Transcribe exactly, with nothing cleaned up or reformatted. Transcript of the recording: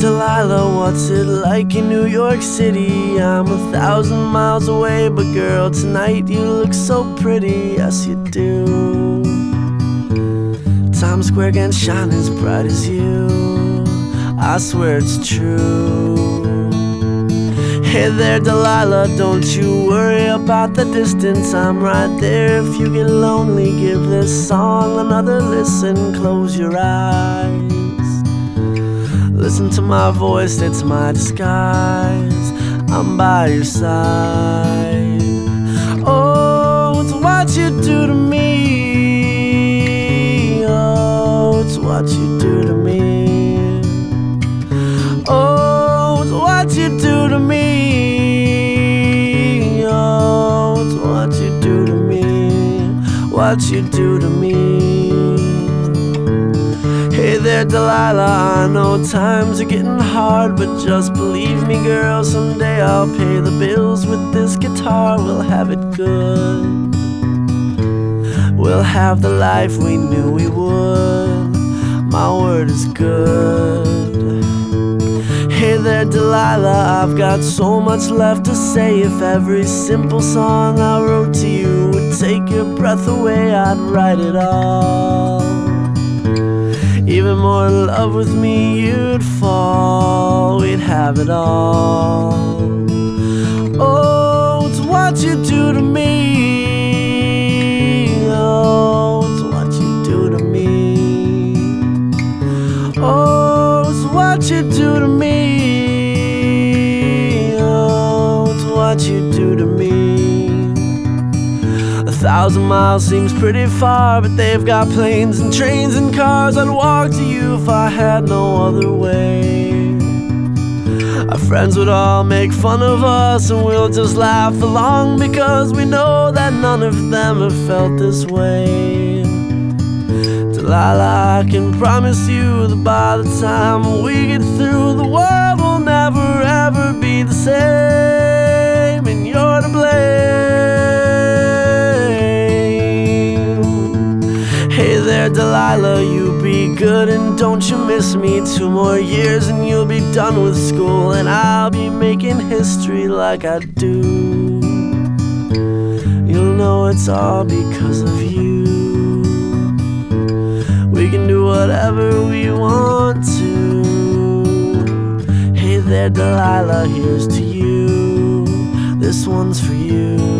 Delilah, what's it like in New York City? I'm a thousand miles away, but girl, tonight you look so pretty, yes you do. Times Square can't shine as bright as you, I swear it's true. Hey there Delilah, don't you worry about the distance, I'm right there. If you get lonely, give this song another listen. Close your eyes, listen to my voice, it's my disguise. I'm by your side. Oh, it's what you do to me. Oh, it's what you do to me. Oh, it's what you do to me. Oh, it's what you do to me. What you do to me. Hey there Delilah, I know times are getting hard, but just believe me girl, someday I'll pay the bills with this guitar. We'll have it good, we'll have the life we knew we would. My word is good. Hey there Delilah, I've got so much left to say. If every simple song I wrote to you would take your breath away, I'd write it all. Even more in love with me you'd fall, we'd have it all. Oh, it's what you do to me. Oh, it's what you do to me. Oh, it's what you do to me. Oh, it's what you do to me. A thousand miles seems pretty far, but they've got planes and trains and cars. I'd walk to you if I had no other way. Our friends would all make fun of us, and we'll just laugh along, because we know that none of them have felt this way. Delilah, I can promise you that by the time we get through, the world will never ever be the same, and you're to blame. Hey there Delilah, you be good and don't you miss me. Two more years and you'll be done with school, and I'll be making history like I do. You'll know it's all because of you. We can do whatever we want to. Hey there Delilah, here's to you. This one's for you.